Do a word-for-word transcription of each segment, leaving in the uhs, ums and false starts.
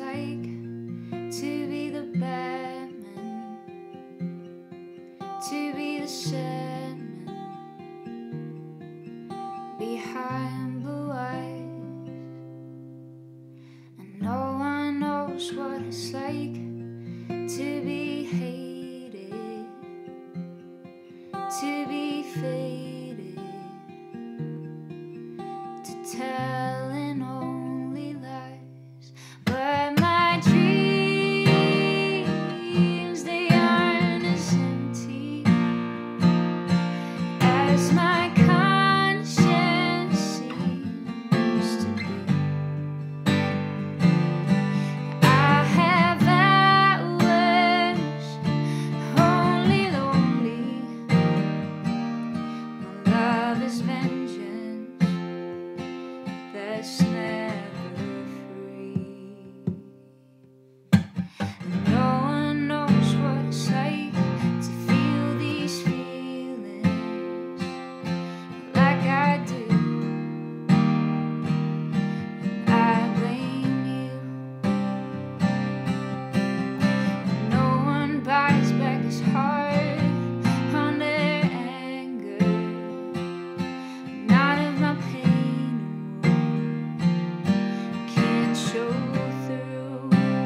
like to be the bad man, to be the sad man behind blue eyes. And no one knows what it's like to be hated, to be faded, to telling only lies. But my dreams, they aren't as empty as my conscience seems to be. I have hours only lonely. My love is vengeance that's never free. No one knows what it's like to feel these feelings like I do. I blame you. No one buys back his heart on their anger. None of my pain can't show through.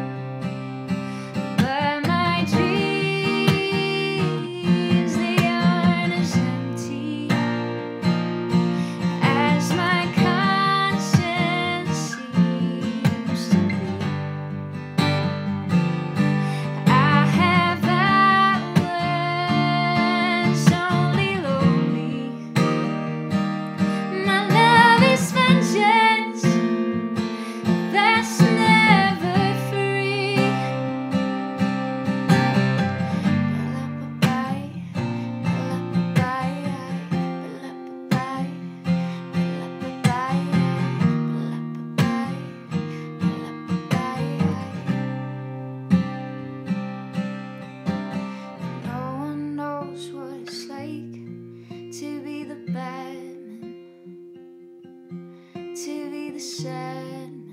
But my dreams, they aren't as empty as my conscience seems to be. I have hours only lonely. My love is vengeance that's never free. No one knows what it's like to be the bad man, to be the sad